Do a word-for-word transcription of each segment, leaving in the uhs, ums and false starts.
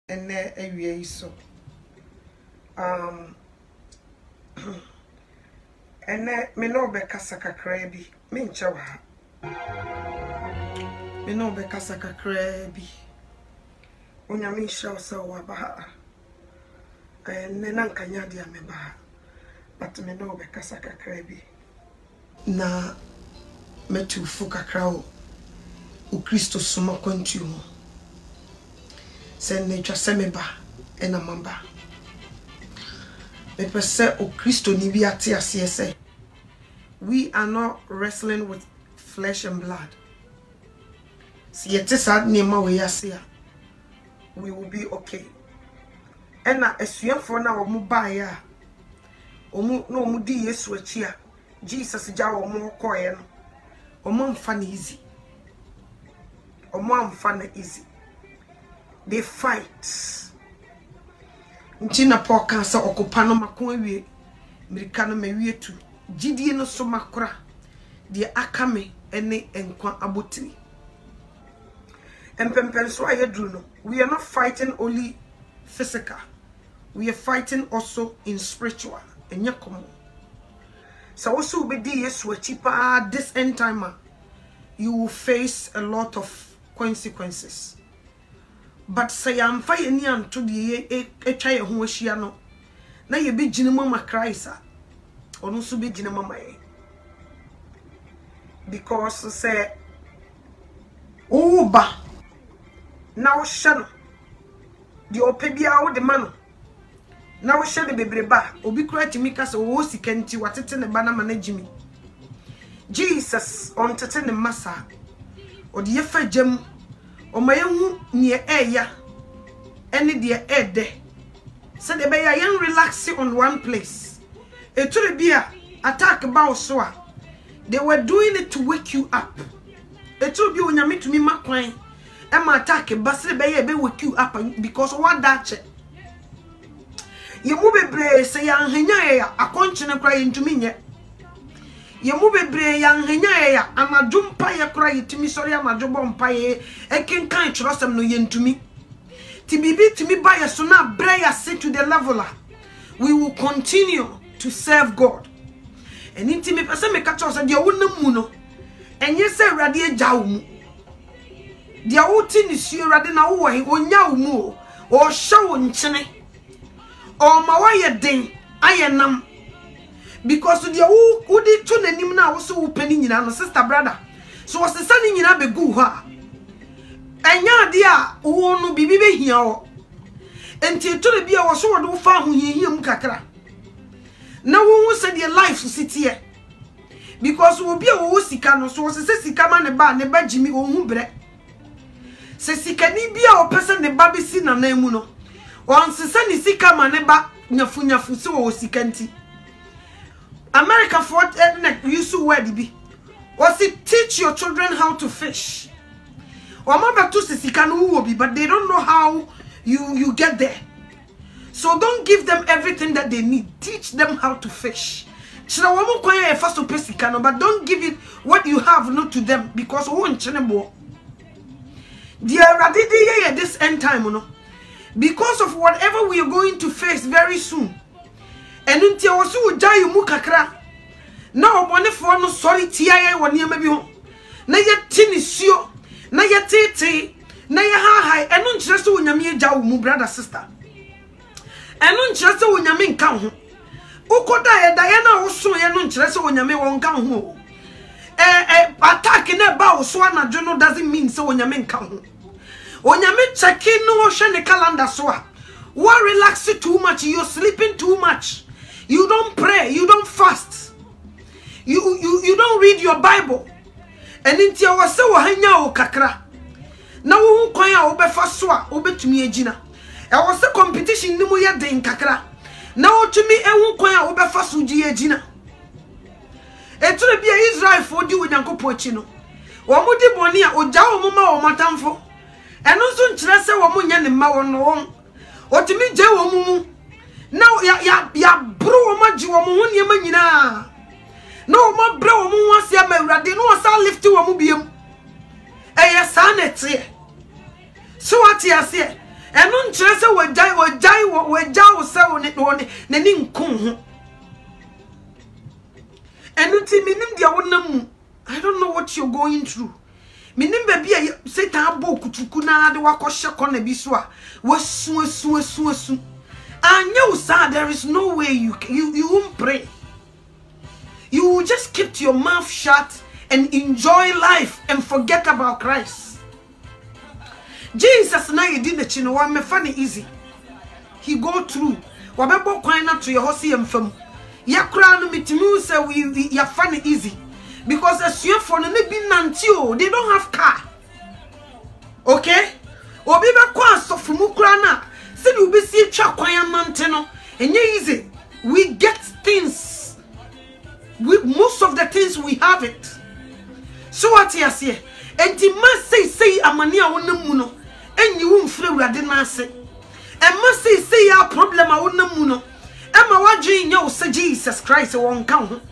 and a so um and me no be kasa kakra bi me nche wa me no be kasa kakra bi onyame hye so wa ba and na nkanya dia me ba but me no be kasa kakra bi na metu fu kakra o o Kristo suma kwantu ho se ne twa se me ba e na mamba me pese o Kristo ni bi ate ase se we are not wrestling with flesh and blood. Si yete sad ni ma we ase a we will be okay. And na esuafo na wo ba ya omu no omu di Yesu achi a Jesus ja wo mo koye no omu mfa na easy omu amfa na easy. They fight. Nchina po kan sa okupa no mako awie mirika no mawie tu gidie no so makora de akame ene enkwa abotiri empempen so ayedru no. We are not fighting only physical, we are fighting also in spiritual enya komo so also be di Yesu achipa this end time you will face a lot of consequences. But say am fa ye ni anto de etwa ye ho ahia no na ye be gine mama Christ onu so be gine mama ye because say uba na wo hye no de opebia wo de ma no na wo hye de bebreba obi kura timi ka se wo sika nti watete ne ba na managimi Jesus on tete ne masa odi ye fa jam omayehu nie eya ene de ede said be ya yan relax on one place eture bia attack ba so a they were doing it to wake you up eture bia onyame tumi makwan e ma attack ba se be ya be wake you up because what that ye mu bebre se ya hanya ya akonchene kra ye ntumi nye ye mu bebre ya nhanya ya anadwo mpa ye kra ye timi sori anadwo bo mpa ye ekenkan chirosem no ye ntumi ti bibi timi ba ye so na bre ya sit to the level we will continue to serve God. And intimi pese me ka cho se de wonam mu no enye se awrade agya wo mu de awoti ni su awrade na wo he onya wo mu o o hye wo nkyene o ma wa ye den ayenam because the who who did to nanim na wo so wo pani nyina no sister brother so wo sesa ni nyina be gu ha enya de a wo no bibi be hia wo enti to le bia wo so wo do fa ho hiehiem kakra na wo hu se de life city e because wo bia wo sika no so wo sesa sika ma ne ba ne ba jimi wo hu bre se sika ni bia wo pese ne ba be si na na emu no won sesa ni sika ma ne ba nyafu nyafu se wo sika nti America for ethnic used to word be was it teach your children how to fish. Or mama to sika no be, but they don't know how you you get there. So don't give them everything that they need. Teach them how to fish. Chira wo mo kwan e fa so pesika no, but don't give it what you have not to them because wo nchene bo. Dear radidi this end time no. Because of whatever we are going to face very soon. And until I was so jay mu kakra. Now one for no sorry tia ye woni ma bi ho. Na ye tini suo, na ye tete, na ye ha hai, eno nkyere so onyame agya wo mu brother sister. Eno nkyere so onyame nka ho. Ukoda ye da ye na wo so ye no nkyere so onyame wo nka ho. Eh eh attack na ba wo so anadwo no doesn't mean so onyame nka ho. Onyame checking no wo hwe ne calendar so a. Why relax too much? You're sleeping too much. You don't pray, you don't fast. You you you don't read your Bible. And inti awase wo hanya wo kakra. Na wo hu kwan a wo befa so a wo betumi agina. E wo se competition ni mu ye den kakra. Na wo tumi ehu kwan a wo befa so gi agina. Eture bia Israel fo di onyankopɔ achi no. Wo mu di boni a ogya wo mu ma wo matamfo. Eno so nkyere se wo mu nya ne ma wo no. Otimi je wo mu now ya ya ya bro wo ma ji wo mu ho niam nyina na wo ma bro wo mu ho asia ma awrade no sa lift wo mu biem e ya sa nete so what ya say And non chese we die we die we jaw se woni woni ne ni nkun ho. Enu ti minim dia wonam. I don't know what you're going through. Minim baby a Satan abo kutuku na de wakɔhye kɔna bi so a wasu asu asu asu. Anya usa, there is no way you you you won't pray. You will just keep your mouth shut and enjoy life and forget about Christ. Jesus na yedi na chi no wa me fa ne easy. He go through. Wa bebo kwan na to your house yemfam. Ya kra no mitimi say we ya fa ne easy. Because asuafo no ne bi nanti o, they don't have car. Okay? Obi be kwa asofu mu kra na, se you be see twa kwan amante no, enye easy. We get things. We most of the things we have it. So what you say? Enti ma say say amani a wonam mu no, enyi wo mfre urade na ase. E ma say say ya problem a wonam mu no, e ma wadwen nya wo say Jesus Christ won kan ho.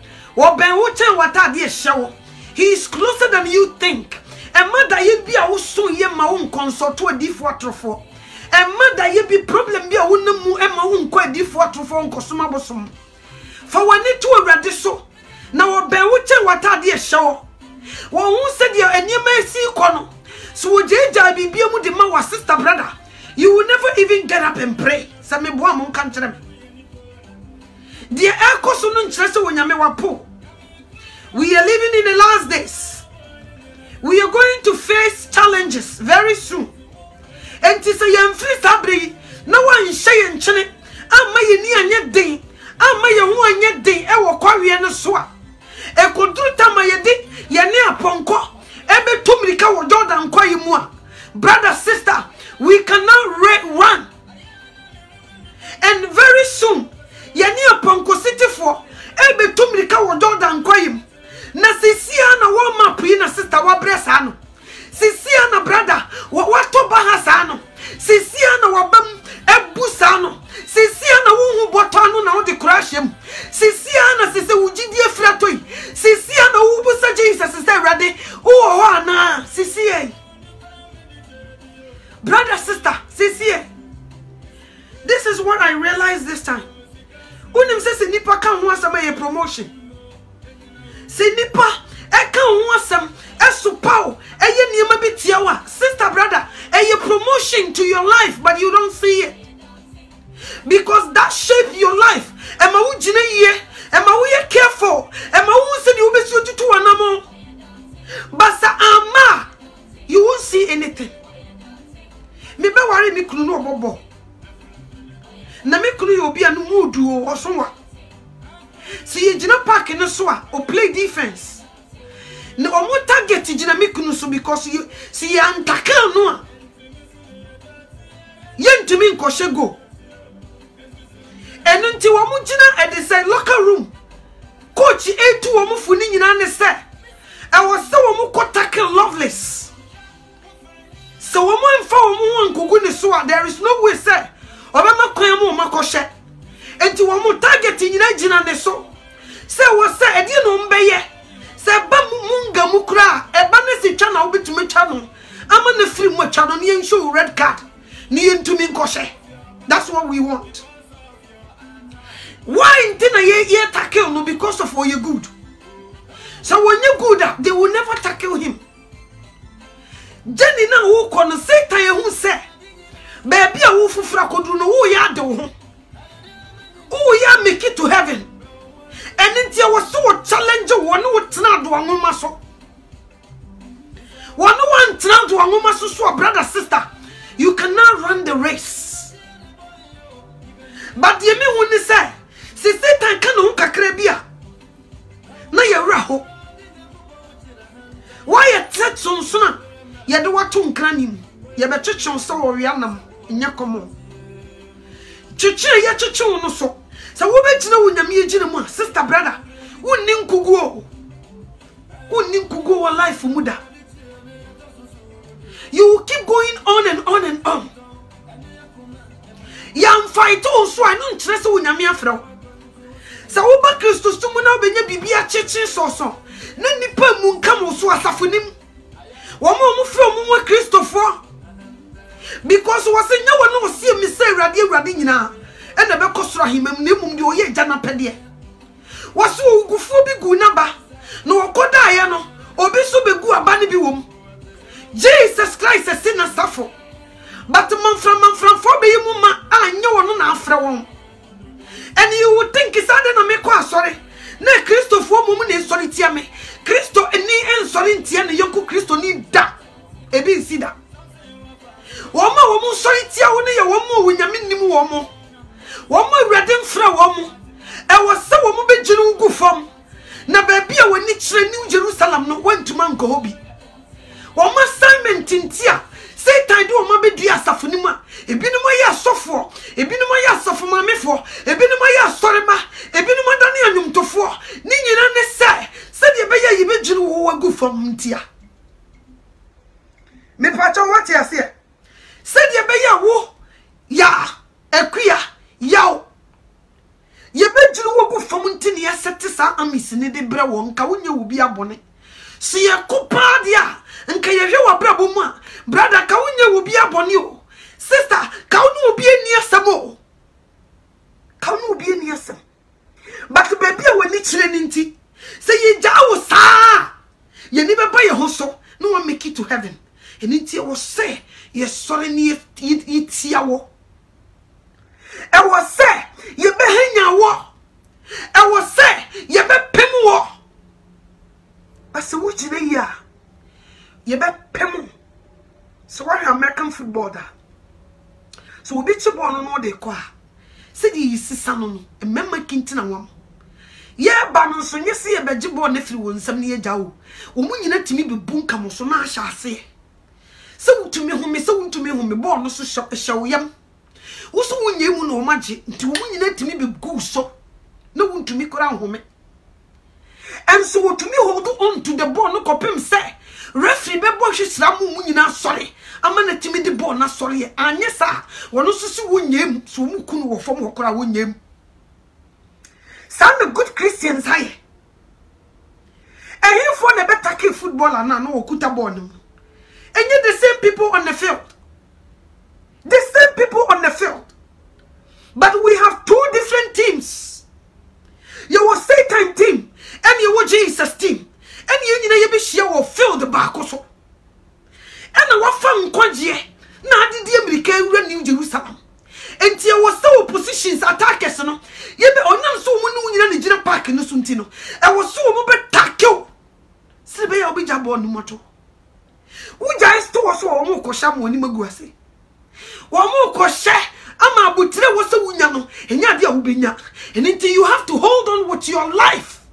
He is closer than you think. And mother ye be a so ye ma own consult to a diff water for. And mother ye be problem be a wunamu and my own quite diff water for Cosuma bosom. For one it to a radiso. Now a bear what are dear show. One who said you and you may see corner. So Jaja be be a mudima was sister brother. You will never even get up and pray. Same boamon country. Dear Elcosun Chester when you may wapo. We are living in the last days. We are going to face challenges very soon. And to say I'm free sabri, no one shay and chene. I may ni anya day. I may a one yet day. I will quarry and a swa. A kodruta mayedi, yania ponko. Ebe tumrika or Jordan kwayimua. Brother, sister, we cannot run. And very soon, yania ponko city for. Ebe tumrika or Jordan kwayim. Na sisia na wa mapi na sister wa bresa no. Sisia na brother wa wato bahasa no. Sisia na wa bam ebusa no. Sisia na wo boto no na wo de crash em. Sisia na sise wugidi afratoi. Sisia na wo busa Jesus sister ready. Oh wa na sisia. Brother, sister, sisia. This is what I realized this time. Unim se nipa kan ho asama ye promotion. Se nipa e kan ho asam esupao eye niema bitiawa. Sister, brother, eye promotion to your life, but you don't see it. Because that shape your life. Ema wu jine ye, ema wu ye careful, ema wu se di obesi otutu anamo. Basa ama, you won't see anything. Me be worry me kunu no bobo. Na me kunu yo bia no mudu o osonwa. Si ye jina park no so a o play defense. Na o mo target jina me kunu so because you si ye antaka no a. Ye ntumi nkoshe go. Enu nti wo mo jina e de say locker room. Coach A two wo mo funi nyina ne say. E wo say wo mo ko tackle Loveless. So wo mo mfa wo mo nkogu ne so a, there is no way say obama kwan mo makoshe. Enti wo mo target nyina jina ne so. Say wo say edi no mbeye. Say ba munga mukra e ba ne si twa na obetumi twa no. Ama na free mo twa no ne show red card. Ni entumi nkoshe. That's what we want. Why intina ye ye tackle no? Because of what you good. So when you good, they will never tackle him. Jenny na wo kono Satan ye hu se. Baby a wo fufura kodru no wo ya de wo. Wo ya make it to heaven. And inti ya was so challenge wo no tena do anwoma so. Wo no wan tena do anwoma so so brother sister. You cannot run the race. But ye me hu ni say si Satan kan ho kakra bia na ye wra ho. Why a tet sonsona ye de wato nkranim ye be twetwe so wo wianam nya komo twetwe ye twetwe no so sa wo be gina wo nyame ye gina mu sister brother wonni nkugu o wonni nkugu wo life muda. You will keep going on and on and on. Yam fight also I no ntre se wo nyame afra. Sa wo ba Kristo stumu na obenya bibia cheche so so na nipa mu nka mo so asafonim. Wo mo mo fra mo mo Kristofo because was in no one see me say Radi Radina and the Becosra him and Nimum do ye Jana Pedie. Was so gufobi gunaba no Kodayano, Obiso Begu Abani Biwum. Jesus Christ a sinner suffer. But man from man from for be mumma, I know no after one. And you would think it's other than me, sorry. Ne Christo for woman in solitiame. Christo and ni en solitian, Yoko Christo need da. Ebi sida. Woma womu solitia wone ye womu wonyame nim womu. Womu redem fra womu. E wose womu beginu gu fam. Na baabi a woni kire New Jerusalem no wantuma nko hobi. Womu assignment ntia. Satan do womu bedua asafo nim a. Ebinum aye asofo. Ebinum aye asofo mamefo. Ebinum aye asorema. Ebinum adane anwumtofo. Ni nyina ne se. Se de be ye beginu wo wagu fam ntia. Me pacho what you say? Said ye be ya wo ya ekuya yaw. Ye be juru wo go fam ntini ya sette sa amisi ne de bre wo nka wonye wo bi abone. Si ye kopa dia nka ye hwe wo brabo mu a brother ka wonye wo bi abone o. Sister ka wonu obi ani asamo. Ka wonu obi ani asam. But baby a wani kire ni nti. Say ye jawo sa. Ye ni be ba ye ho so no one make it to heaven. And it was say, yes, sorry, it's yawo. I was say, ye be henya wo. I was say, ye be pemu wo. But so what you ya? Ye be pemu. So what American football da? So we beat you born on all the qua. Said ye see sanon, and member kintina wam. Ye banon so ye see a bejibo nephew one some near jaw. Woman to me be bunka so na shall say. So to me whom me so to me whom me born no so show yam. Also when you no magic to woman to me be good so no one to me crown home. And so to me hold on to the ball no copim say referee be bosh slam munyina sorry amana timi the ball na sorry anya sa wono so si wonyem so mu kunu wo fom hokora wonyem. Some good Christians high. And here for the better footballer na no okuta ball no. And yet the same people on the field. The same people on the field. But we have two different teams. You were Satan team. And you were Jesus team. And you know you be share or field back also. And I was found quadje. Now did the American run New Jerusalem. And you was so positions attackers. No. You be on so when you know the park in the Suntino. I was so mobile tackle. Sebe obi jabo no moto. Uja isto waso omo kosha mo ni maguase. Womo kosha ama abutire waso wunya no enya dia ubenya. And until you have to hold on with your life.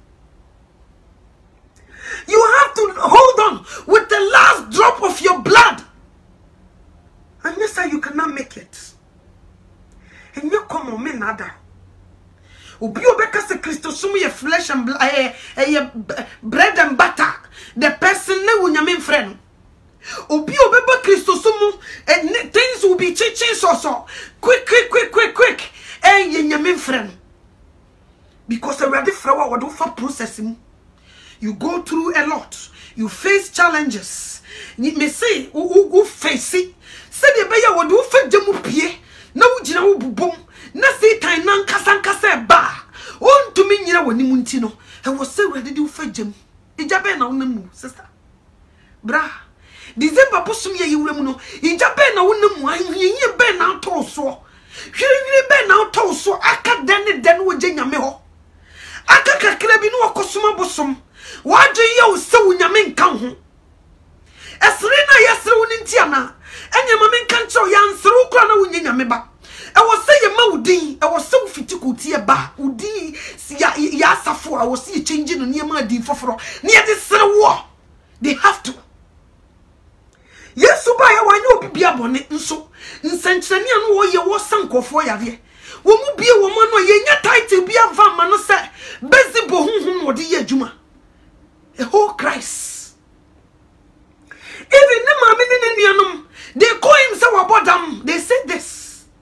You have to hold on with the last drop of your blood. And yes, sir, you cannot make it. And you come on me nada. Obi obeka se Christo sumu ye flesh and blood, eh, eh, bread and butter. The person ne wunyame friend. Obi obeba Christo sumu and things will be changing so so quick quick quick quick quick eh ye nyame friend. Because already flower what do for processing. You go through a lot. You face challenges. You may say who who face it. Say the beya what do for jemu pie. Na ujina wo bubom. Na say time nan kasa kasa ba. On to me nyina woni munti no. E wo say ready do fa jam. Ijabe na wonamu sister. Bra. December posum ye yiwrem no. Ijabe na wonamu ahye be na to so. Hwire be na to so aka den den wo nyame ho. Aka kakra bi no wakosoma bosom. Waje ye wo se wo nyame nka ho. Esre na yesre wo ntia na. Enye mame nka ncho ya nsre wo kra na wo nyame ba. I was saying, Maudin, I was so fit to go to a bar. Udi, Yasafo, I was see changing near my dean for near this war. They have to. Yes, so by a one be a bonnet and so in Centranian war, you was sunk for ya. Won't be a woman or ye tight to be a van man, sir. Bessie Bohum or the Juma. A whole Christ. Even the mammy in Indianum, they call him so about them. They said this.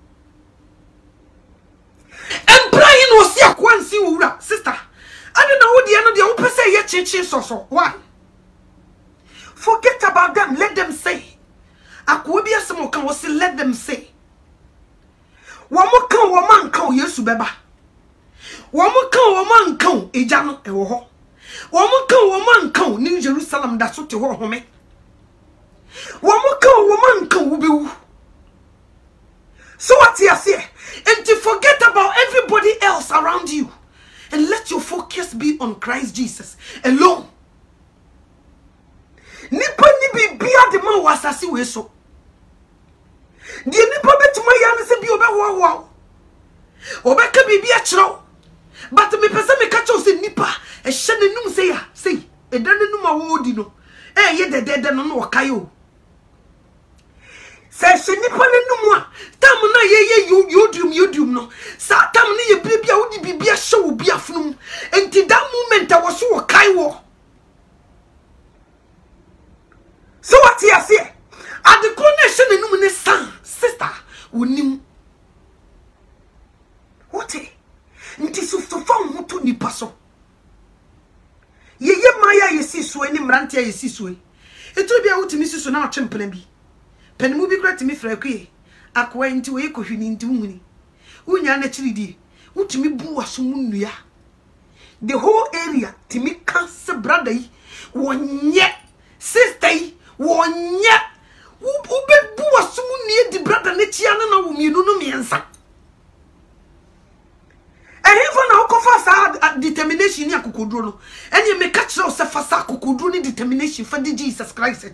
And Brian was here one sister. I don't know what the end of the open say yet change so so. Why? Forget about them, let them say. Akwobia some can was let them say. Womo kan woman kan Yesu beba. Womo kan woman kan eja no ewo ho. Womo kan woman kan New Jerusalem da so te ho home. Womo kan woman kan wo bewu. So what you say? And to forget about everybody else around you and let your focus be on Christ Jesus alone. Nipa ni bibia de man wasase we so. Die nipa betuma ya ne se bi obewo wo. Obeka bibia kiro. But me pese me ka cho se nipa e hye nenum se ya, sei, e dan nenum a wo di no. Eh ye de de de no no kai o. Se se nipa nenum a tam na ye ye yodium yodium no. Sa tam ne ye bibia wo di bibia hye wo bia funum. Enti that moment a wo so wo kai wo. So what you say? At the connection in the son, sister, unim. What eh? Nti so so fa ho to nipa so. Ye ye maya ye si so ani mrante ye si so. Etu bia wotimi si so na atwempena bi. Panimu bi kra timi fra kue. Akwa nti we kohwini nti hunni. Unya na chiridi. Wotimi bu waso mu nnua. The whole area timi cancer brother yi wonye sister yi wonye ube bu waso mu nnua di brother ne chia na wo mienu no miensa. And even now, confess determination ya kukodro no. And you make catch us fasa kukodro ni determination for the Jesus Christ.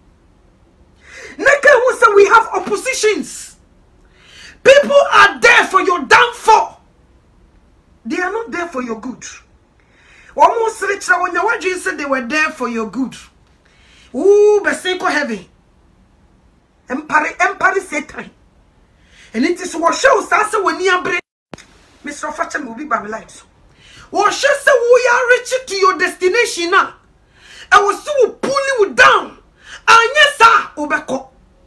Neka who say we have oppositions. People are there for your downfall. They are not there for your good. Almost rich when you said they were there for your good. Ooh, Beseko heaven. Empire, empire Satan. And it is what shows us when you are Mister Facha will be by my life. What she say we are reaching to your destination now. I was so pull you down. And yes, sir, Obeko.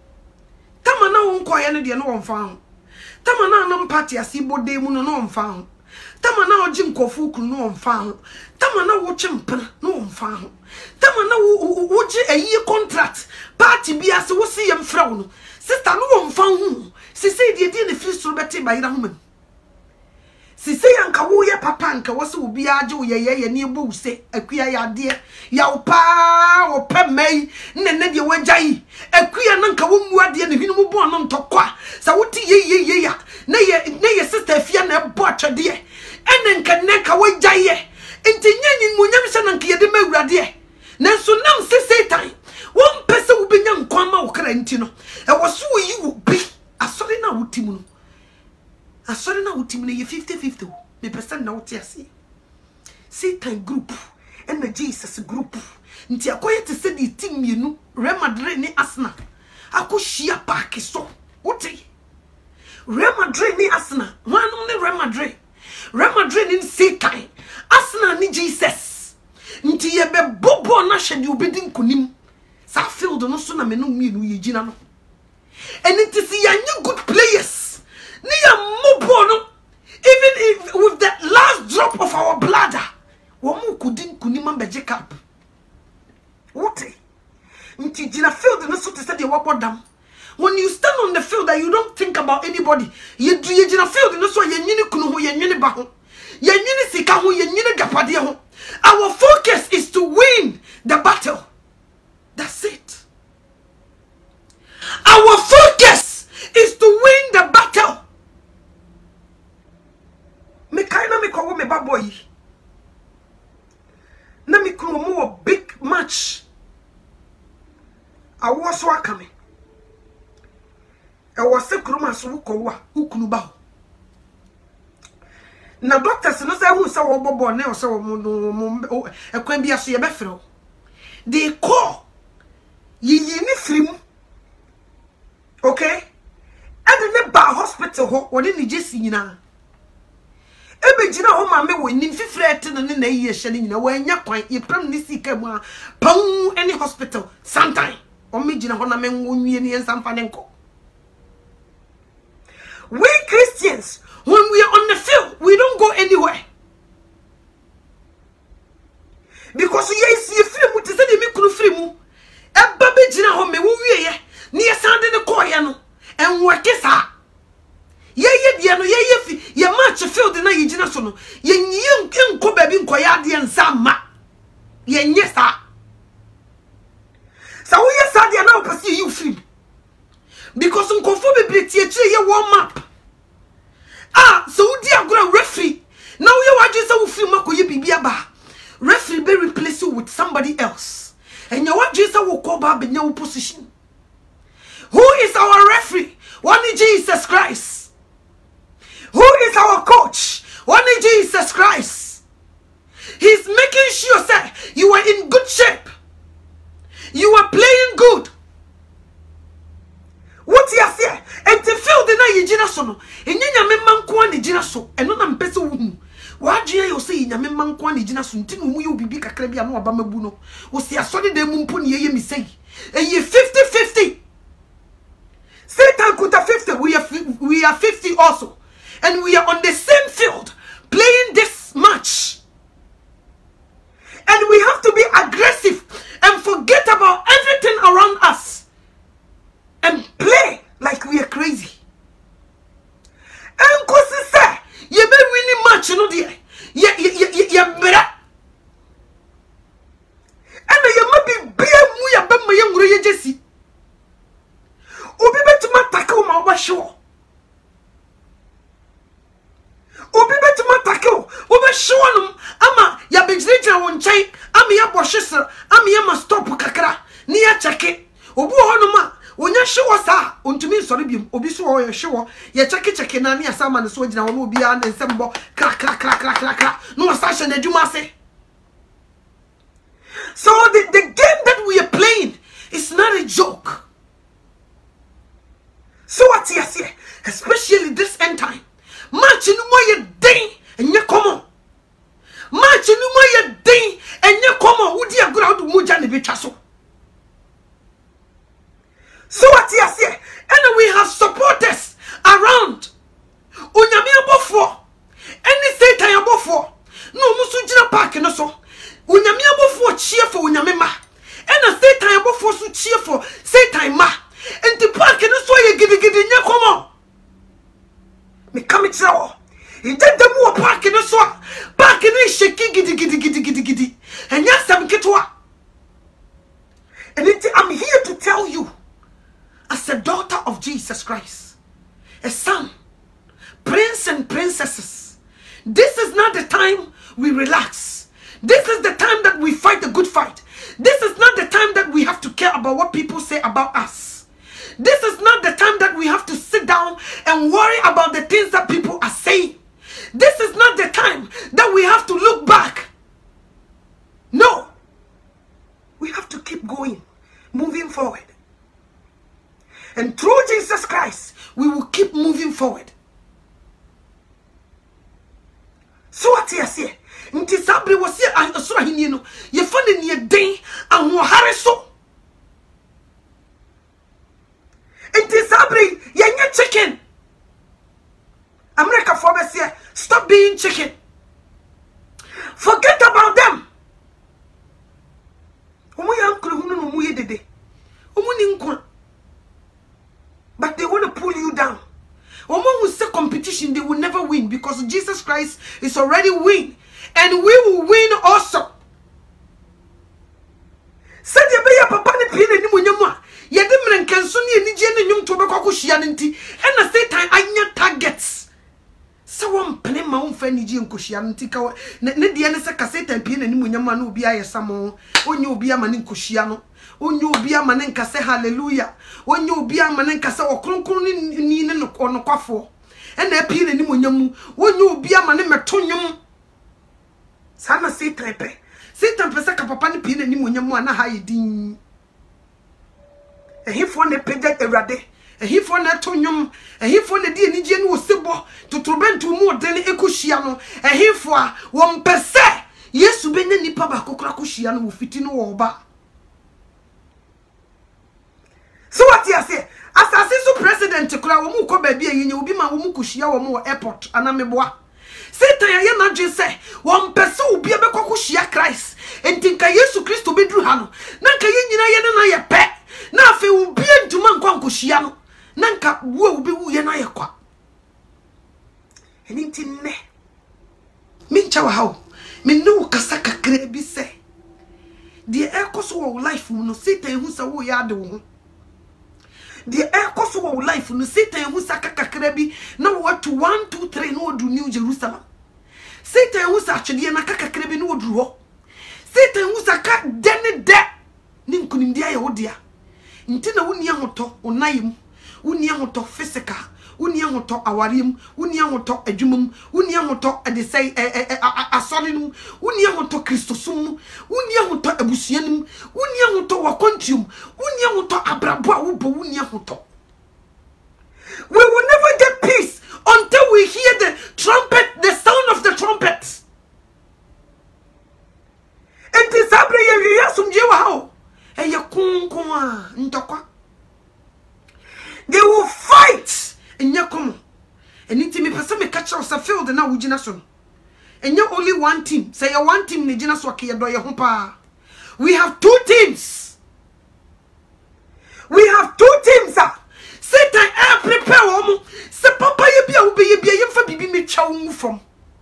Tamana won't call any dear no one found. Tamana no party as he bought them no one found. Tamana Jim Kofu no one found. Tamana watching no one found. Tamana watch a year contract. Party be as we see him frown. Sister no one found. She said you didn't feel so better by the woman. Si se yanka wo ye papa nka wo se obi age wo ye ye ne ebo se akua ya de ya opa wo pa mai ne ne de wagya akua na nka wo mu ade ne hwinu mu bo no ntokwa sa wo ti ye ye ye ya na ye na ye sister fia na ebo atwede ene nka ne nka wagya ye enti nyanyin mu nyam se na nka ye de mawurade na so nam se Satan wo mpese wo benya nkwa ma wo kra enti no e wo so yi wo bi asori na wo timu no asori na utimine ye fifty fifty me percent na wote ase Satan group and the Jesus group nti akoye te se di team mienu Real Madrid ni Arsenal akohia park so wote Real Madrid ni Arsenal wanu ni Real Madrid Real Madrid ni Satan Arsenal ni Jesus nti ye be bobo na hwede obedi nkonim sa field no so na me no mienu ye gina no and it is yanyu good players. Even if with the last drop of our bladder, womu couldn't kunima beje cap. What? Nti jina field no so to say the work dam. When you stand on the field that you don't think about anybody, you do you jina field no so ye nyini kunu ho ye nyini ba ho. Ye nyini sika ho ye nyini gapade ho. Our focus is to win the battle. That's it. Our focus is to win the battle. Me kaina me kwa me baboy. Na me kuno mo big match. I was so akame. I was se kuruma so ko wa ukunu ba. Na doctors no say who say wo bobo na o say wo mo e kwan bia so ye be frɛ. They call yi yi ni frim. Okay? And ne ba hospital ho wode ni jesi nyina. Ebe jina ho ma me woni fifre ete no ne na yi ehye nyina wa anya kwan ye pram ni sika mu a pam any hospital sometime o me jina ho na me nwie ni ensamfa ne nko. We Christians, when we are on the field, we don't go anywhere. Because yes, you free mu te se de me kunu free mu. Eba be jina ho me wo wie ye. Ni ye sande ne ko ye no. and work sa ye ye dia no ye ye fi ye match field na ye gina so no ye nyi enko ba bi nkoya de nsa ma ye nye sa sa wo ye sa dia na opasi you free because nkofo bebre tie kire ye warm up ah so wo dia gora referee now you waje say wo free makoye bibia ba referee be replace you with somebody else and you waje say wo ko ba be nya wo position. Who is our referee? Only Jesus Christ. Who is our coach? Only Jesus Christ. He's making sure say you are in good shape. You are playing good. What you say? And to feel the na yijina so no. Enye nyame manko ani jina so. Eno na mpese wo hu. Wa dwea yo say nyame manko ani jina so ntinu mu ye obibi kakra bia no aba mabu no. Wo si asode de mu mpo ne ye mi sei. Eye fifty fifty. Satan could have fifty. We are we are fifty also, and we are on the same field playing this match. And we have to be aggressive and forget about everything around us and play like we are crazy. And cause say you be winning match, you know dear. Yeah, yeah, yeah, yeah, better. And you might be beer mu ya be mu ye ngure ye jesi. Obi betuma tackle ma oba show. Obi betuma tackle, oba show no ama ya bejira won chai, ama ya bohwese, ama ya ma stop kakra, ni ya cheke. Obi ho no ma, onya show sa, ontumi sori biem, obi so ho ye show, ye cheke cheke na ni asama ne so gina won obi ya na nsembo, kra kra kra kra kra kra, no sa hye na dwuma se. So the, the game that we are playing is not a joke. So what you say, especially this end time, match no more ye day and ye come on. Match no more ye day and ye come on. Who dia go out to muja ne bechaso. So what you say, and we have supporters around. Onyame abofo, any Satan abofo, no musu jina park no so. Onyame abofo cheer for onyame ma, and a Satan abofo so cheer for Satan ma. And the park no so ye gidi gidi nya komo me come it so in the mu park no so park no shaking gidi gidi gidi gidi gidi and ya sam ketwa. And it, I'm here to tell you, as a daughter of Jesus Christ, a son, prince and princesses, this is not the time we relax. This is the time that we fight the good fight. This is not the time that we have to care about what people say about us. This is not the time that we have to sit down and worry about the things that people are saying. This is not the time that we have to look back. No. We have to keep going, moving forward. And through Jesus Christ, we will keep moving forward. So what you say? Nti sabre wo se asura hini no ye fa ne ne den ahohare so. Nti sabre ye nye chicken. America for be say stop being chicken. Forget about them. Omo ya nkuru hunu no mu ye dede. Omo ni nkwa. But they want to pull you down. Omo will say competition, they will never win because Jesus Christ is already win. And we will win also. Said ye be ya papa ne pie ni munyamu a ye de mrenkanso ne enije ne nwum to be kwakohia ne nti e na Satan anya targets. Se won pene ma won fa enije nkohia ne nti ka ne de ne se ka Satan pie na ni munyamu a na obi aye samo onye obi ama ne nkohia no onye obi ama ne nka se hallelujah onye obi ama ne nka se okronkron ni ne no kwafo e na pie na ni munyamu onye obi ama ne meto nwum. Sana Satan pe. Satan pesa ka papa ne pie na ni monyamu ana ha yedin. Ehifo ne pede ewrade. Ehifo ne to nwom. Ehifo ne die ni je ne osebo. Totrobentu mu odene ekohia no. Ehifo a wo mpese Yesu benya nipa ba kokora kohia no wo fiti no wo ba. So what you say? Asase so president kura wo mu ko ba bia yenye obi ma wo mu kohia wo mu airport ana meboa. Satan ya na dwe se won pese obi e bekoko hia Christ entinka Yesu Kristo bedru ha no na nka ye nyina ye na ye pe na afi obi antuma nkwa nkohia no nanka wo obi wu ye na ye kwa eni nti ne mincha wa hawo menu kasa kakra bi se de ekoso wo life mu no Satan hu sa wo ya de wo de ekoso wo life no Satan hu sa kakra bi na wo to one two three no do New Jerusalem. Satan hu sa twede na kakra bi no wo duro ho. Satan hu sa ka dene de ni nkunim dia ye wo dia nti na woni ahoto onayem woni ahoto physical woni ahoto awarem woni ahoto adwumum woni ahoto ade say asorenum woni ahoto kristosum woni ahoto abusuanum woni ahoto wakontium woni ahoto abrabo a wo bo woni ahoto. We will never get peace until we hear the trumpet, the sound of the trumpet. And this abre ye yasum jewa how e ye kunkuma ntokwa. They will fight in Yakom. And it me person me catch us a field na wujina so. And you only one team. Say you one team ni jina so ke do ye ho pa. We have two teams. We have two teams. Satan I prepare woman. Se papa ye bia wo be ye bia ye fa bibi me twa wo from.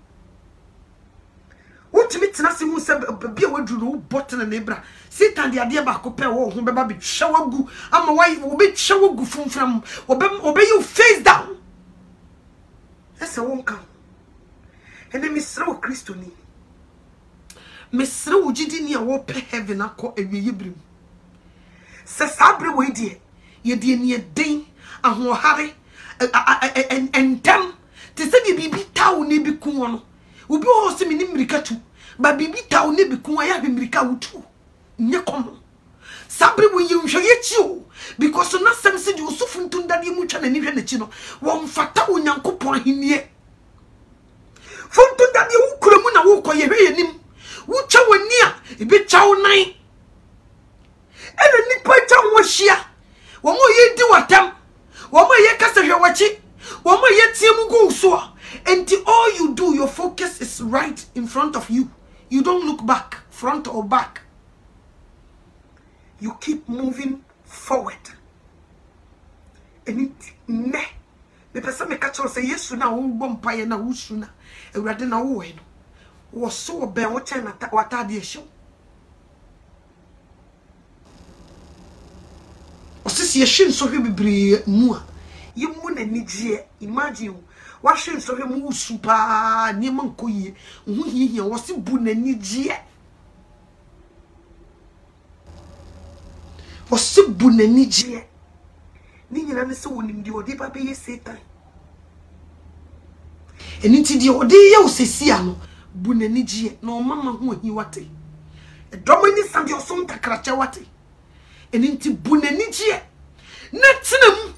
What me tena se hu se bia waduru bottle na ebra. Satan de ade ba ko pe wo ho be ba be twawagu ama wai wo be twawagu funfram wo be wo be you face down. Esa won kan. Ene misra wo Kristo ni. Misra wo gidi ni a wo pe heaven akọ ewiye brim. Se sabre we die ye die ni den ahohare entem te se bi bibi tawo ne bi kun wono. Ubi ho se mini mirika tu ba bibi tawo ne bi kun wa ya bi mirika wutu. Nyekono sabre wo ye nhwe ye chi o because na sem se di osufu ntunda de mu twa na ni hwe na chi no wo mfata onyankopon ahenie funtunda de wo kura mu na wo koye hwe ye nim wo twa wani a e be twa wo nan e na nipa twa wo hia wo mo ye di watam wo mo ye kasa hwe wachi wo mo ye tie mu go so and all you do your focus is right in front of you. You don't look back, front or back. You keep moving forward. And it ne the person me catch say yes na wo bompaye na wo suna ewrade na wo we no wo so be wo chen na wata de ehyo o sisi ehyin so hwe bibre mu a yemu na nigye imagine wa hwen so hwe mu super ni man koyi hu hihia wo se bu na nigye wo se bu na nigye ni nyina ne se wonim di odi ba be ye Satan eni ti di odi ye osesi ano bu na nigye na o mama hu hi wate e domo ni sande osom takrache wate eni ti bu na nigye na tenam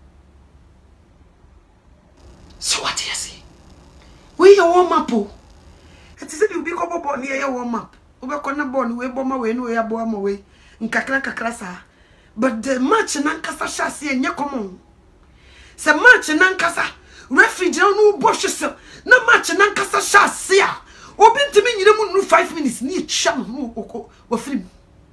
so what you say we your warm up o it is you be ko bobo ni ye warm up o be ko na ball we bo ma we no we abo ama we nkakra kakra sa. But the match nankasa shasi enye common. Se match nankasa referee no boshese na match nankasa shasi a obi ntimi nyire mu no five minutes ni cham no oko wa film.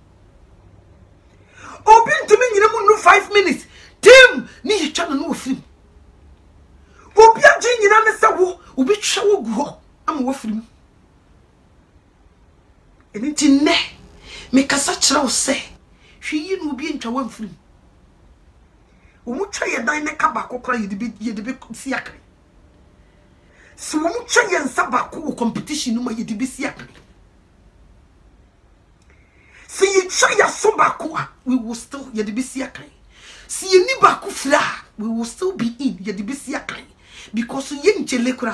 Obi ntimi nyire mu no five minutes team ni cham no wa film. Obi aje nyina ne se wo obi twa wo gu ho am wa film. Eni ti ne me kasa kira wo se hwi no bi ntwa wan film wo mu twa ye dan ne ka ba kokora ye de bi ye de bi siakre so wo mu twa ye nsa ba ko competition no ma ye de bi siakre si ye twa ya so ba ko we will still ye de bi siakre si ye ni ba ko fra we will still be in ye de bi siakre because ye nchele kura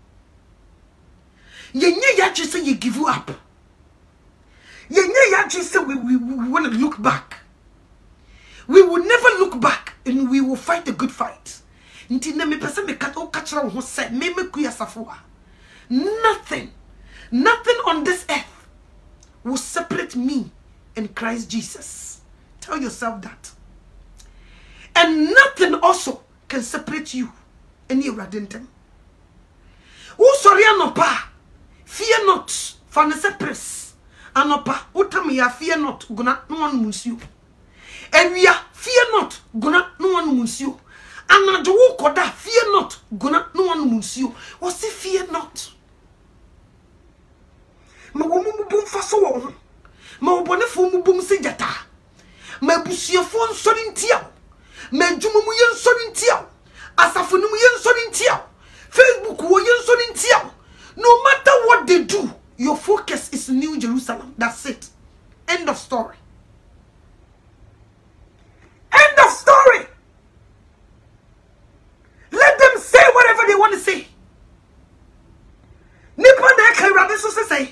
ye nye ya twa say ye give up. Yeah, yeah, just say we, we, we want to look back. We will never look back and we will fight a good fight. Nothing, nothing on this earth will separate me and Christ Jesus. Tell yourself that. And nothing also can separate you and your Radenton. Oh, sorry, anopa. Fear not, for the separate. Anopa, utam ya fear not, guna no one munsio. And we are fear not, guna no one munsio. Anajo koda, fear not. Gona no one musio. O si fear not. Ma wo mu bum fa so wo. Ma wo bone fo mu bum se jata. Ma busuafo nsori ntia. Ma dwuma mu ye nsori ntia. Asafo no mu ye nsori ntia. Facebook wo ye nsori ntia. No matter what they do, your focus is New Jerusalem. That's it. End of story. End of story. Let them say whatever they want to say. Nipa na ka rabi so say.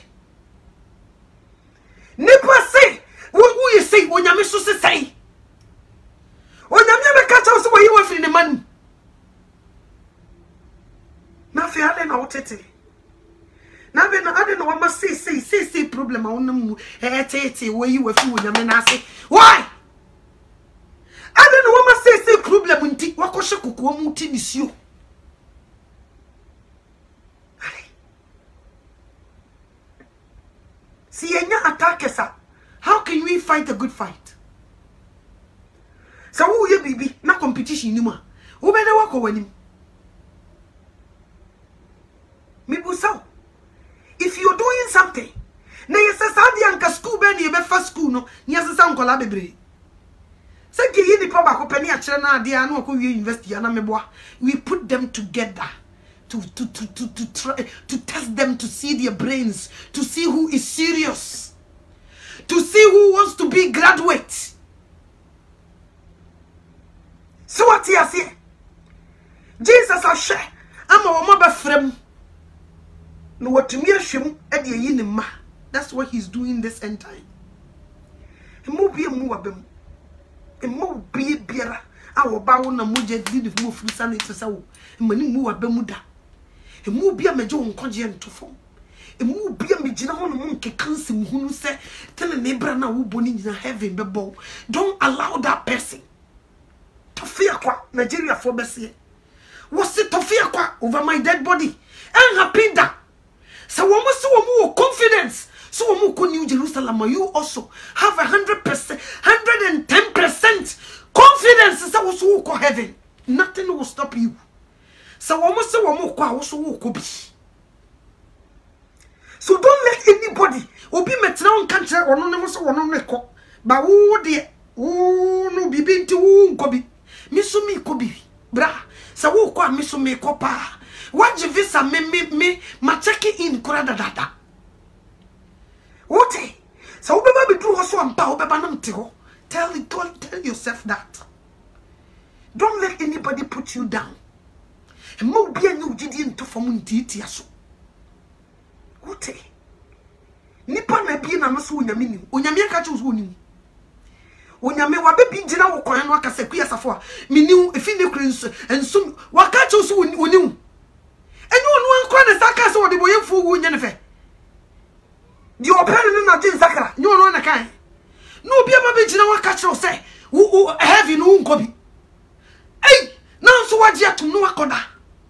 Nipa say, who you say onyame so say. Onyame be ka cha so we wa firi ne man. Na fi ade na otete. Na be na ade na wa ma say say say say problem a wonam eh tete we yi wa fi onyame na ase. Why? Ade na wa ma say say problem nti wa ko hye kokoa mu ti nisio. Si yenya attack esa, how can we fight a good fight? So who ye bibi na competition ni ma. Wo be na wako wanim. Me busaw. If you're doing something, na yesa sadi anka school be ni be fa school no, ni yesa nkola bebre. Se ke yi ni pa ba ko pani a kire na ade anu ko wi university ana meboa. We put them together. To, to, to, to, to, try, to test them, to see their brains, to see who is serious, to see who wants to be graduate. So what you say? Jesus I share. I'm a woman befrem. No what to me ashim edi yin ma. That's what he's doing this end time. Emu bi emu abem. Emu bi biara. Awo ba wo na moje di de mu furu sanu tse wo. Mani mu abem da. Emu bia meje won koje ntofo. Emu bia megina ho no nke kansim hunu se tene ne bra na wo boni nyina heaven bebo. Don't allow that person to fear kwa Nigeria for bese. Was it to fear kwa over my dead body? And happy that. So wo must wo confidence. So wo ko New Jerusalem, you also have a hundred percent, hundred and ten percent confidence. So wo ko heaven. Nothing will stop you. So almost so So don't let anybody obi metra on country or no so no neko. Ba wo de wo no bibi nti wo nkobi. Miso mi kobi. Bra. So wo kwa miso mi kopa. Waji visa me me me ma check in kura da da da. What? So we be do so ampa obeba nam te ho. Tell it, tell yourself that. Don't let anybody put you down. And mo be a new gidi into form ntiti aso. What? Nipa na bi na no so onyame ni. Onyame ka chu so ni. Onyame wa be bi gina wo kwan no aka se ku yasafo a meni efi ne kure nso enso wa ka chu so oni. Enyo onu ankwa na saka so de boyemfo wo nya ne fe. Di opere na jin sakara. Nyo onu na kan. No bi ama be gina wa ka chu se wo heavy no nkobi. Hey, na so waje atum no akoda.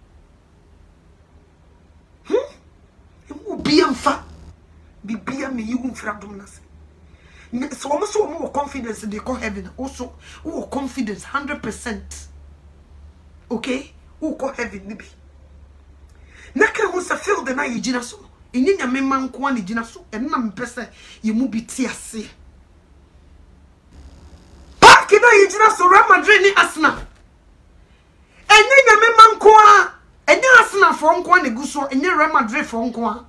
Biamfa bibia me you mfradom nase. So almost so more confidence they call heaven. Also, who confidence one hundred percent. Okay? Who call heaven nibi. Naka who sa feel the na yigina so. Enye nyame man ko an yigina so. En na mpese ye mu bi ti ase. Pa kina yigina so Real Madrid ni Arsenal. Enye nyame man ko an enye Arsenal for nko an egu so enye Real Madrid for nko an.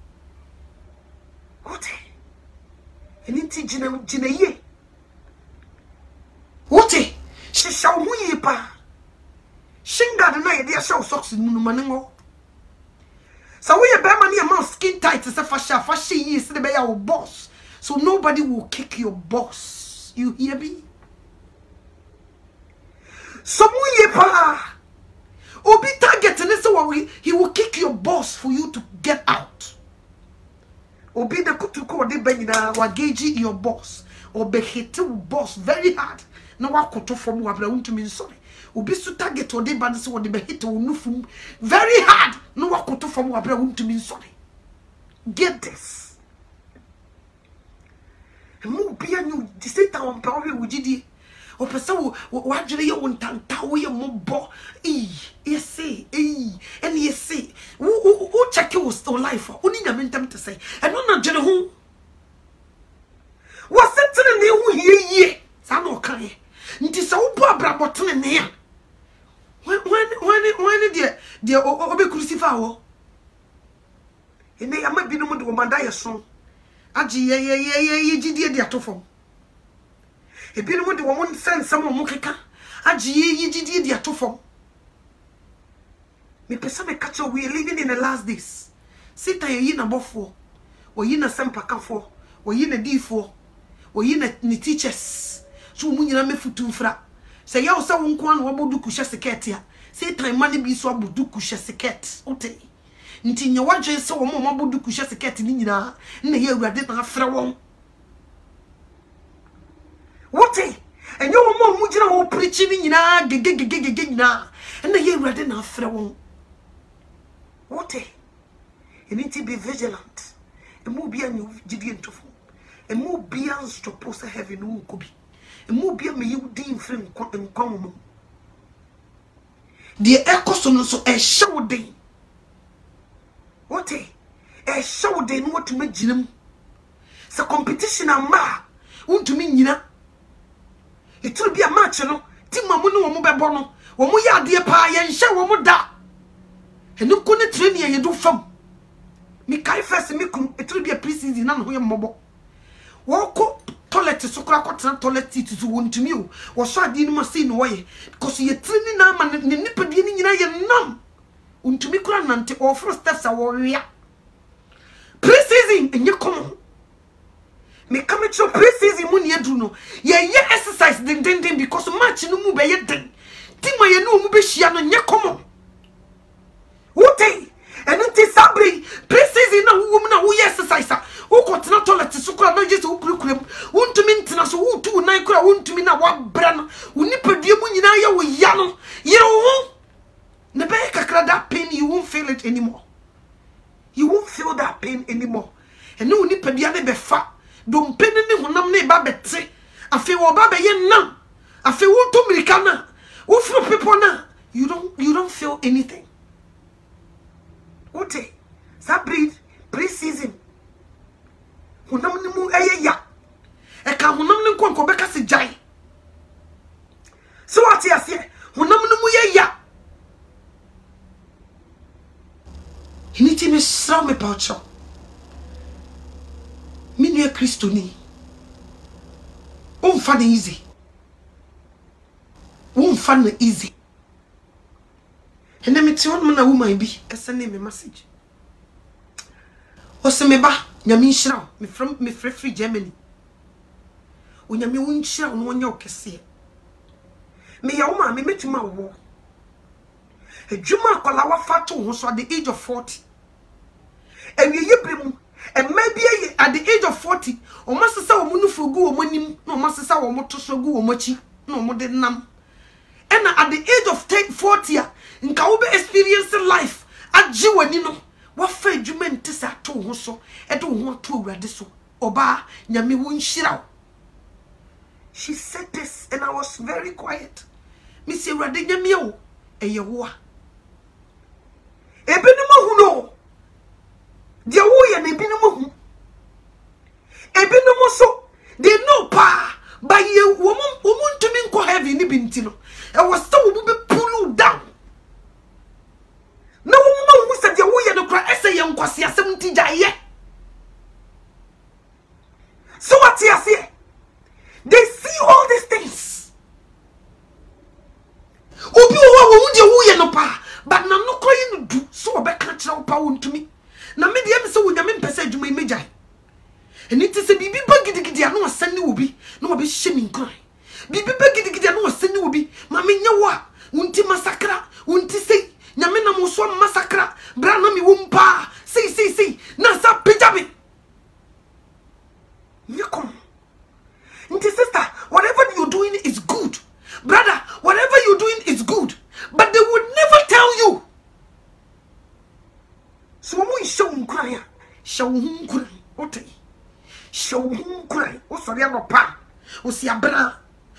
What? Anything jina jina ye. What? She shall mu pa. Shinga de na ye dia show socks nu manengo. So we be man your mouth skin tight to say fasha fasha ye say be your boss. So nobody will kick your boss. You hear me? So mu ye pa. Obi target and say he will kick your boss for you to get out. Obi de kutuko de benina wa gauge your boss or be hit boss very hard na wa koto from wa bra untumi nsori obi su target o de bad so de be hit o nufum very hard na wa koto from wa bra untumi nsori. Get this. Mu bia nyu diseta on power ugidi o pesa wo wadwere ye wo ntanta wo ye mobo eh yesi eh ene yesi wo wo check your still life wo ni nyame ntam te say eno na dwere ho wo setene ne hu yeye sa na o kan ye nti sa wo bo abrabotene ne ya when when when the the obe crucify wo ene ya mabinu mu de wo manda ye so agi ye ye ye ye gidie de atofom ebinu mu de wo mon sensam wo keka agi ye ye gidie de atofom me pesa me catch we are living in the last days sita ye na bofo wo yi na sempakafo wo yi na difo wo yi na ni teachers so mu nyina mefutu mfra se ya osa won kwa na wobodu kuhye sekete a se time mane bi so abodu kuhye sekete ote nti nya wadwe se wo mo mabodu kuhye sekete ni nyina na ye awurade na afra won ote enyo wo mo mu gina wo preach ni nyina gegegegege nyina na ye awurade na afra won ote you need to be vigilant emu bia nyu gidie ntofo emu bia stop so heavy no ko bi emu bia me you din free nkwan mo de ekoso no so e hyew den wote e hyew den no to maginam se competition ama untumi nyina eturu bia match no timamu no wo mo bebo no wo mo ya ade pa ye nhye wo mo da enu ko ne training ye do fam mi kai first mi kum eturu bia pre-season na no ho ye mmobo wo ko toilet so kura ko tena toilet tit so wontumi o wo so ade ni machine wo ye because ye training na ma ne nipadie ni nyina ye nam wontumi kura nante o first steps a wo wia pre-season enye komo me come to pre-season mu ne edu no ye ye exercise den den den because match no mu be ye den ti ma ye no mu be hia no nye komo wote enunti sabri pre-season na wo na wo ye exercise wo ko tena toilet so kura na je se wo kurekurem wontumi ntena so wo tu nan kura wontumi na wa bra no woni padue mu nyina ye wo ya no ye wo na be kakra that pain you won't feel it anymore you won't feel that pain anymore and no woni padua ne be fa do pen ne honam ne ba bete afi wo ba be ye nam afi wo to mirika na wo fro people na you don't you don't feel anything ote sa breathe pre-season honam ne mu eye ya e ka honam ne nkonko be ka se jai so what ya se honam ne mu ye ya hiniti me sra me pacho minu e Kristo ni on fa na easy on fa na easy ene me ti on na woman bi ese ne me message o se me ba nyame nhira me from me free free Germany o nyame wo nhira no nya okese me ya wo ma me metuma wo adwuma akola wa fato ho so at the age of forty and ye yebremu and maybe at the age of forty o masesa wo munufu gu wo manim no masesa wo motoso gu wo machi no mo de nam and at the age of forty nka wo be experience life agi wani no wa fa adwuma ntisa to ho so e de ho to awurade so oba nyame wo nhira. She said this and I was very quiet. Me say awurade nyame wo eye wo a ebinim hu no de wo ye na ebinim hu ebinim so they know pa by ye wo wo ntumi nko heavy ni binti no e was so wo be pull down no wo ma hu se de wo ye no kra ese ye nkwase asem nti jaye so what you say they see all these things obi wo wo de wo ye no pa but na no kro ye no du so obeka kira wo pa wo ntumi na me de em se wo nyame mpese adwuma imejai eni ti se bibi ba gidigidi anu asani obi na obi hye mi nkran bibi ba gidigidi anu asani obi ma me nya wo a wonti masakra wonti sei nyame na mo so masakra bra na mi wo mpa sei sei sei na sa pejabe yekom nti sister whatever you're doing is good brother whatever you're doing is good but they would never tell you so mo show nkran ya show nkran ote show nkran o sori anopa o si abra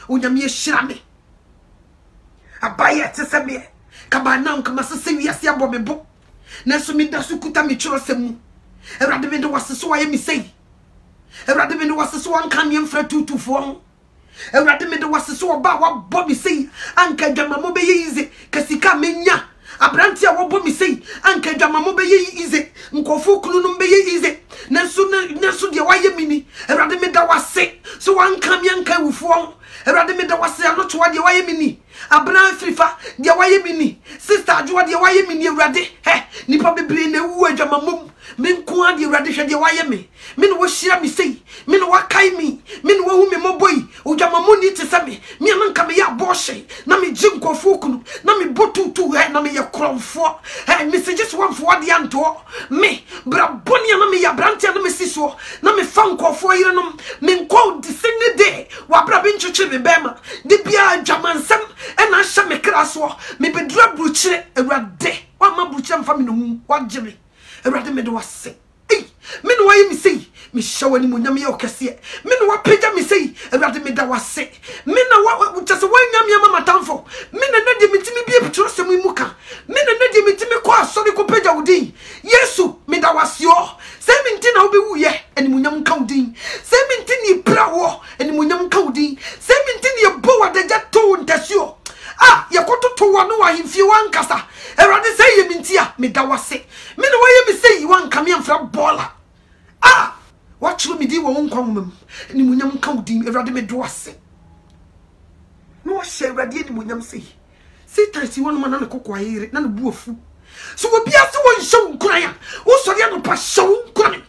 unyame hyira me abaye tese me kaba na nkama sese wiase abo me bo na so me da so kuta me chirosemu Ewurade me de waseso aye me sei Ewurade me de waseso anka me mfra tutufo Ewurade me de waseso oba wa bo me sei anka dwama mo be yize kasika menya abranti a wo bo me sei anka dwama mo be yize nkofu kunu no be yize na so na so de waye mini Ewurade me da wase so anka me anka wufo Ewurade me da wase anoto wa de waye mini abran frifa de waye mini sister adwo de waye mini Ewurade he nipa bebre na wu adwama mom men ko ade Ewurade hwe de waye me me no wo hira me sei me no wakai me me no wo hu me moboy odwama mo ni te se me me anka me ya bohye na me gye nkofu kunu na me botutu he na me ye kromfo he me se just one for ade anto me bra boni na me ya brante na me siso na me fa nkofu yire no me nko de sene de wa bra be nchuche me bema de bia adwama nsem e na hye me kraso me bedra bruchire Ewurade wa ma bruchire mfa me no wa gye me Ewurade me do wase eh me no waye me sei me shawani mo nyame ye okese me no wapeja me sei Ewurade me da wase me na wa chase wanyam yama matamfo me na na de mitimi bie petro semu imuka me na na de mitimi ko asori ko peja udin Yesu me da wase o se me nti na obewu ye eni mo nyam ka udin se me nti ni prawo eni mo nyam ka udin se me nti ni bo wadaja to ntasio ah yakoto to wa no wa himfie wankasa Ewurade say ye mintia me da wase me no waye me say wan kam yamfra bola ah watchro me di wo nkwan mum ni munyam ka udin Ewurade me do wase no hye Ewurade ni munyam say Satan si wonu mana ne kokko ayire na ne buofu so obi ase won hyew nkuran ya wo sori no pa hyew nkuran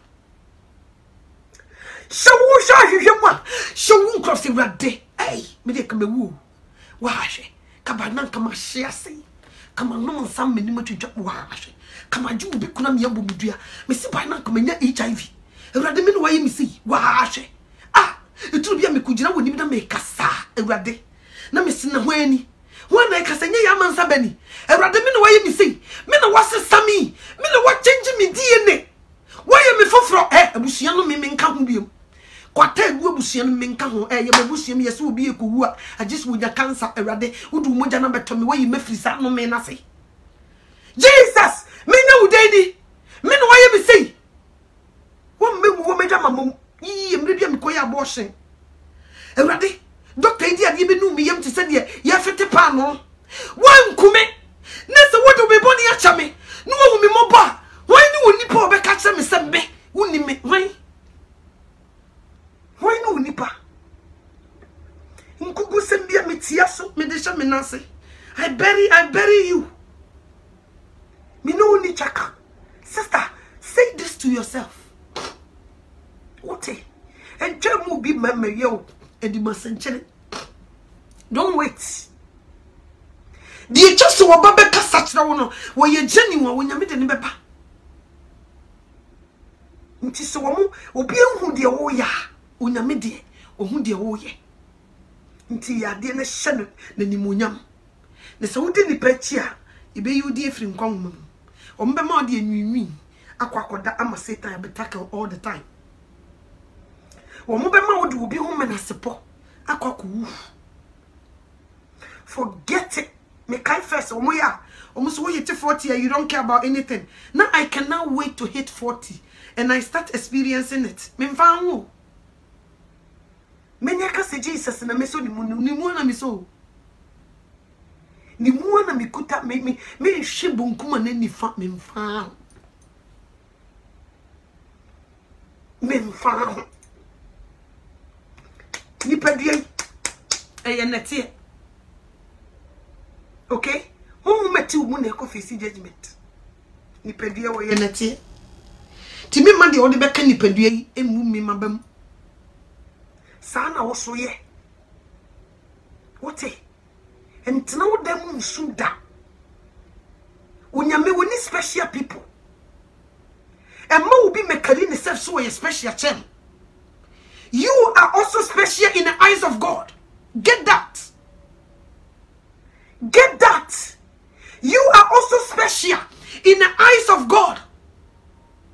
hyew sha hwehwem a hyew nkuran se Ewurade ai me de kamewu wa hye kabana kama hye ase kama no nsam meni matwetwa wa ahwe kama ju bi kuna me yabo medua me si ba na kama nya H I V Ewurade me no waye me si wa ahwe ah eturu bia me kugina woni na me kasa Ewurade na me sina ho ani ho na kasa nya ya mansa bani Ewurade me no waye me si me na wase sami me na wa change me D N A waye me foforo eh abusua no me me nka ho biom kwata egu abusua no me nka ho eh ye abusua me yesi obi ekowu a agis wo nya cancer Ewurade wudu moja na beto me waye mafrisa no me na se Jesus me nya udeni me no waye me sei wo me wo me dama mom yi emre bia me koye abortion Ewurade doctor idi ade be nu me yam te se de ya fete pa no wan kume na se wo do be boni a cha me no wo me moba wan ni woni pa obeka cha me se me woni me wan why no nipa nkugu sembia metiaso me desha me nase I bury I bury you me no ni chaka sister say this to yourself what and tell mu bi mama yo edi masenchele don't wait the just wo baba ka sachira wo no wo ye genuine wo nyame de ne beba nti so wo mu obi ehu de wo ya unyame de ohu de wo ye nti ya de na hye no na nimunyam ne se wodi ni pachi a ibe yudi efri nkwan mum ombe ma de enwinwi akwakoda ama Satan abetaka all the time wo mo be ma wodi obi hu menasepo akwakowu forget it me kai first omo ya omo so we hit forty you don't care about anything now I can now wait to hit forty and I start experiencing it me mfa ho menya ka se Jesus na meso ni mu ni mu na meso ni mu na mikuta me me me hwe bonkuma na nifa me mfa me mfa ni padie eye nete okay who meti mu na ko face judgment ni padie wo ye nete ti me ma de odi beka ni padie emu mi mabam sana wo so ye wote entina wo dem nsuda unyame woni special people emma will be mekari ni self so a special chem you are also special in the eyes of God. Get that, get that you are also special in the eyes of God.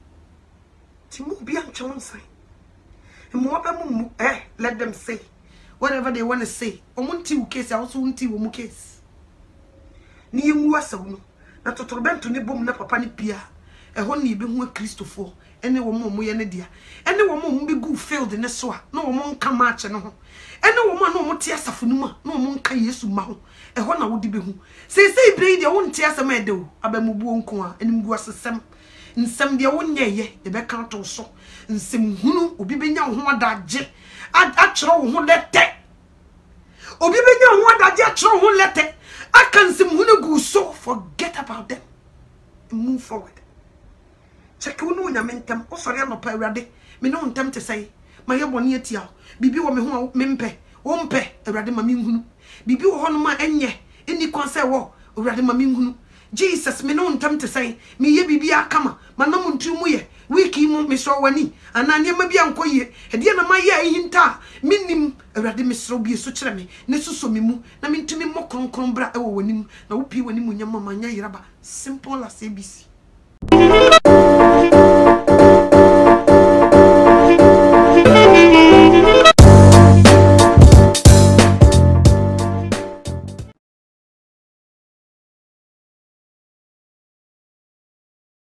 Timu bi anchon sai. Eh, let them say, whatever they want to say. Omunti u case also unti wo mu case. Ni yemu asa no. Na totorobento ne bom na papa ne pia. E ho na ibe hu Christopher. Ene wo mo mo ye ne dia. Ene wo mo mo be go field ne so a. Na wo mo nka match ne ho. Ene wo mo na wo te asafo no ma. Na wo mo nka Yesu ma ho. E ho na wo di be hu. Sei sei bre dia wo nte asem ede o. Abamubu onko a. Enim gu asesem. Nsem dia wo nyeye. E be kan to so. Nsem hunu obi benya ho adagye. A chro wo ho lete. Obi benya ho adagye a chro ho lete. Aka nsem hunu gu so. Forget about them. Move forward. Check unu nyamentem osori anopa awrade me no ntem te say ma ye bone atia bibi wo me ho mempe wo mpe awrade ma me nhunu bibi wo hono ma enye eni konse wo awrade ma me nhunu Jesus me no ntem te say me ye bibi akama ma na muntu mu ye wiki mu me so wani anane ma bia nkoye hede na ma ye ahinta minim awrade me sro bi so kire me ne suso me mu na me ntumi mo kronkron bra e wo wanim na wo pi wanim nyama ma nya yeraba simple as A B C.